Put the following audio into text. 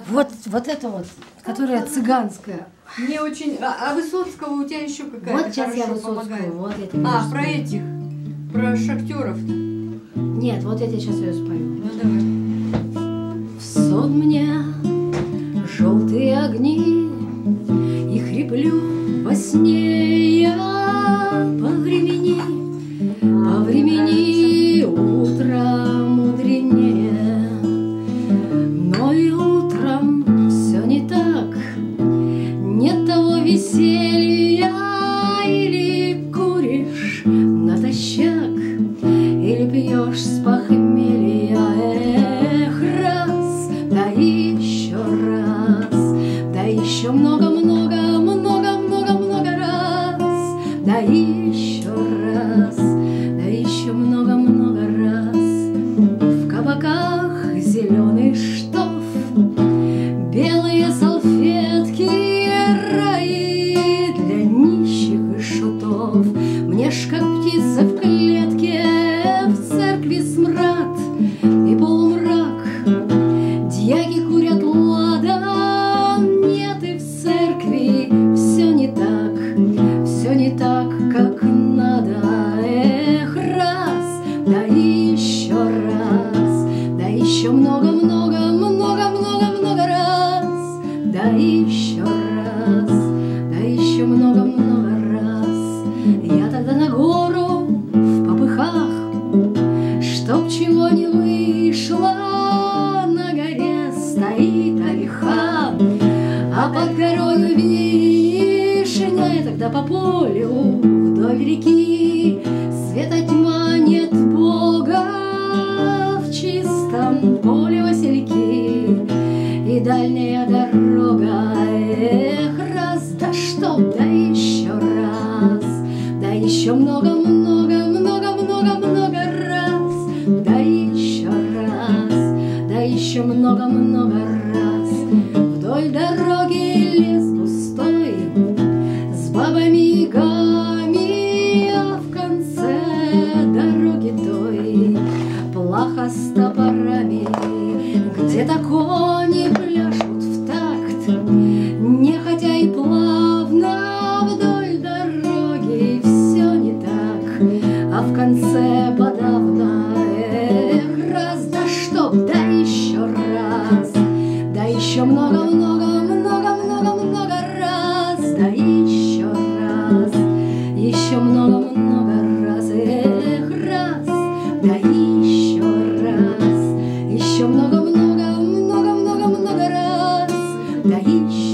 Вот это вот, которая цыганская. Мне очень... А Высоцкого у тебя еще какая-то Вот сейчас я хорошо Высоцкую, помогает. вот я тебе А, сейчас про спою. этих, про шахтеров-то. Нет, вот я тебе сейчас ее спою. Ну давай. В сон мне желтые огни, и хриплю во сне я по времени утро мудренее. Но и утром все не так, нет того веселья. Или куришь натощак, или пьешь с похмелья. Эх, раз, да еще раз, да еще много-много-много-много-много раз, да еще раз, да еще много-много раз. В кабаках зеленый штоф, белые салфетки, раи для нищих и шутов. Мне ж как птица в клетке, в церкви смрад и полумрак. Дьяки курят ладан, нет, и в церкви все не так, как надо. Эх, раз, да еще раз, да еще много-много-много-много-много раз, да еще раз, да еще много-много раз. Я тогда на гору в попыхах, чтоб чего не вышло, на горе стоит ольха, а под горою вишня. Я тогда по полю вдоль реки, света тьма, нет Бога, в чистом поле васильки и дальняя дорога. Эх, раз, да чтоб, да еще раз, да еще много-много-много-много-много раз, да еще раз, да еще много-много раз. Вдоль дороги лес густой с бабами и гами, а в конце дороги той плаха с топорами, где-то кони пляшут в такт, нехотя и плавно вдоль дороги. Все не так, а в конце подавно. Эх, раз, да чтоб, да еще раз, да еще много-много-много-много-много раз, да еще раз, еще много-много раз. Эх, раз, да еще раз, еще много-много-много-много-много раз, да еще